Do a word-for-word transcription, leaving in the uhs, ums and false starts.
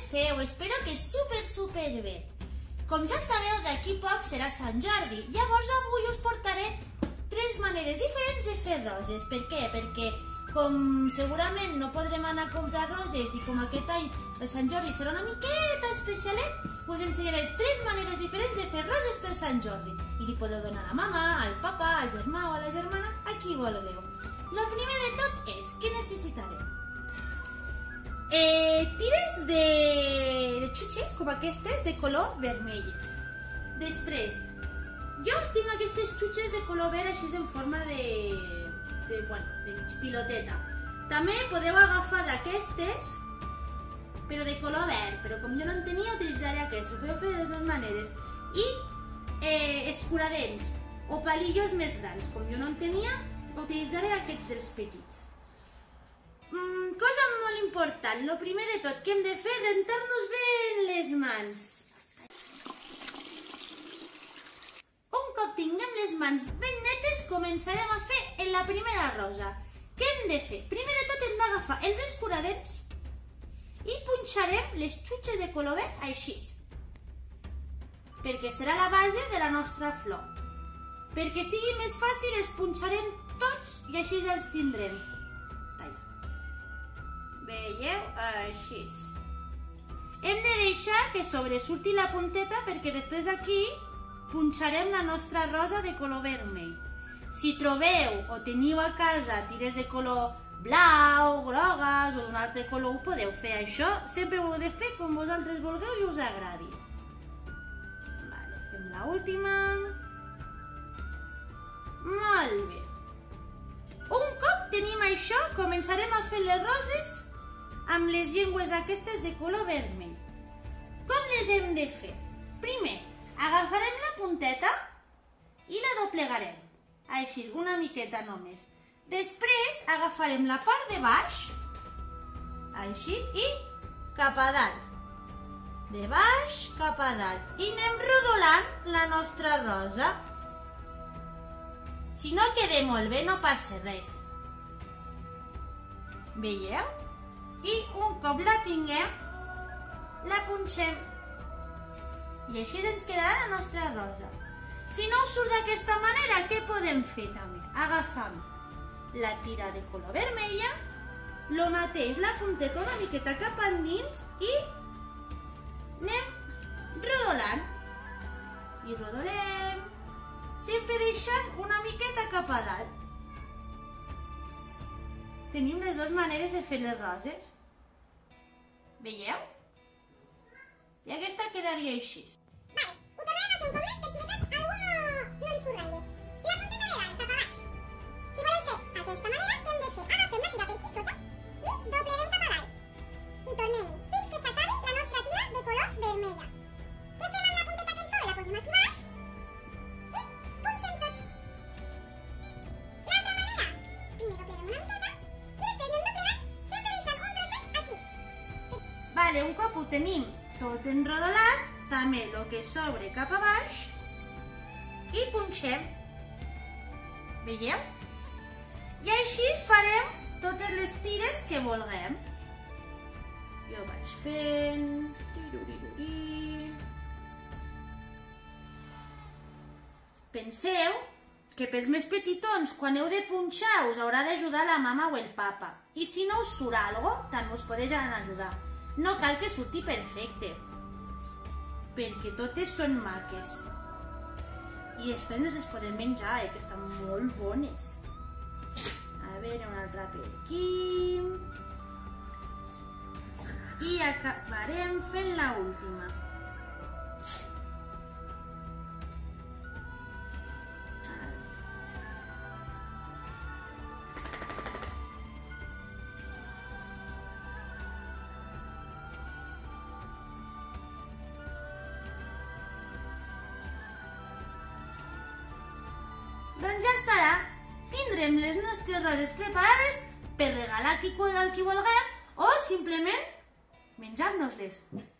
esteu? Espero que super, super bé. Com ja sabeu, d'aquí poc serà Sant Jordi. Llavors avui us portaré tres maneres diferents de fer roses. Per què? Perquè com segurament no podrem anar a comprar roses i com aquest any el Sant Jordi serà una miqueta especialet, us ensenyaré tres maneres diferents de fer roses per Sant Jordi. I li podeu donar a la mama, al papa, al germà o a la germana, a qui vulgueu. El primer de tot és que necessitarem Eh, tires de, de xutxes com aquestes de color vermelles. Després, jo tinc aquestes xutxes de color verd així en forma de, de, bueno, de mig piloteta. També podeu agafar d'aquestes, però de color verd, però com jo no en tenia utilitzaré aquestes. Podeu fer de les dues maneres. I eh, escuradents o palillos més grans, com jo no en tenia, utilitzaré aquests dels petits. Mm, cosa molt important, el primer de tot que hem de fer és rentar-nos bé les mans. Un cop tinguem les mans ben netes, començarem a fer en la primera rosa. Què hem de fer? Primer de tot hem d'agafar els escuradents i punxarem les xutxes de color verd així, perquè serà la base de la nostra flor. Perquè sigui més fàcil els punxarem tots i així els tindrem. Veieu? Així. Hem de deixar que sobresurti la punteta perquè després aquí punxarem la nostra rosa de color vermell. Si trobeu o teniu a casa tires de color blau, grogues o d'un altre color, ho podeu fer. Això sempre ho heu de fer com vosaltres vulgueu i us agradi. Vale, fem l'última. Molt bé. Un cop tenim això, començarem a fer les roses amb les llengües aquestes de color vermell. Com les hem de fer? Primer, agafarem la punteta i la doblegarem. Així, una miqueta només. Després, agafarem la part de baix, així, i cap a dalt. De baix cap a dalt. I anem rodolant la nostra rosa. Si no queda molt bé, no passa res. Veieu? I un cop la tinguem, la punxem. I així ens quedarà la nostra rosa. Si no us surt d'aquesta manera, què podem fer també? Agafam la tira de color vermella, lo mateix, la punteta una miqueta cap endins i anem rodolant. I rodolem, sempre deixant una miqueta cap a dalt. Tenim les dues maneres de fer les roses. Veieu? I aquesta quedaria així. Vale, ho tornarem a fer un cop més per si de cas a algú no li surt gaire. La punteta de dalt, cap a baix. Si volem fer d'aquesta manera, què hem de fer? Agafem la tira per aquí sota i doblerem cap a dalt. I tornem-hi fins que s'acabi la nostra tira de color vermella. Què fem amb la punteta que ens sobra? La posem aquí baix i punxem tot. L'altra manera, primer doblerem una miqueta i després anem doblegant, sempre deixant un trosset aquí. Vale, un cop ho tenim tot enrodolat, també el que sobre cap a baix i punxem. Veieu? I així farem totes les tires que vulguem. Jo vaig fent... Penseu que pels més petitons, quan heu de punxar, us haurà d'ajudar la mama o el papa. I si no us surt alguna cosa, també us podeu ajudar. No cal que surti perfecte, perquè totes són maques. I després ens les podem menjar, eh, que estan molt bones. A veure, una altra per aquí. I acabarem fent l'última. Doncs ja estarà. Tindrem les nostres roses preparades per regalar a qui vulguem o simplement menjar-nos-les.